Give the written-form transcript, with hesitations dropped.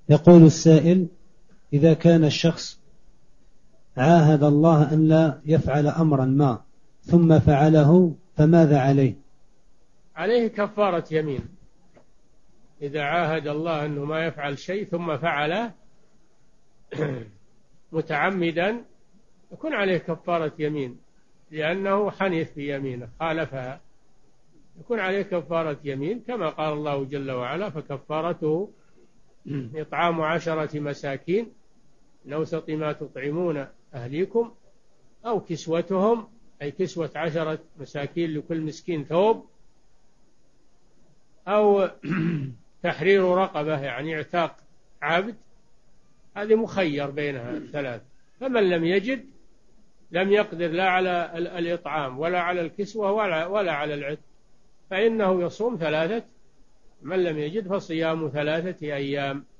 يقول السائل: إذا كان الشخص عاهد الله أن لا يفعل أمرا ما ثم فعله فماذا عليه؟ عليه كفارة يمين. إذا عاهد الله أنه ما يفعل شيء ثم فعله متعمدا يكون عليه كفارة يمين، لأنه حنث في يمينه خالفها، يكون عليه كفارة يمين كما قال الله جل وعلا: فكفارته إطعام 10 مساكين من أوسط ما تطعمون أهليكم أو كسوتهم، أي كسوة 10 مساكين لكل مسكين ثوب، أو تحرير رقبة يعني اعتاق عبد. هذه مخير بينها ثلاث. فمن لم يجد لم يقدر لا على الإطعام ولا على الكسوة ولا على العتق، فإنه يصوم 3. من لم يجد فصيام 3 أيام.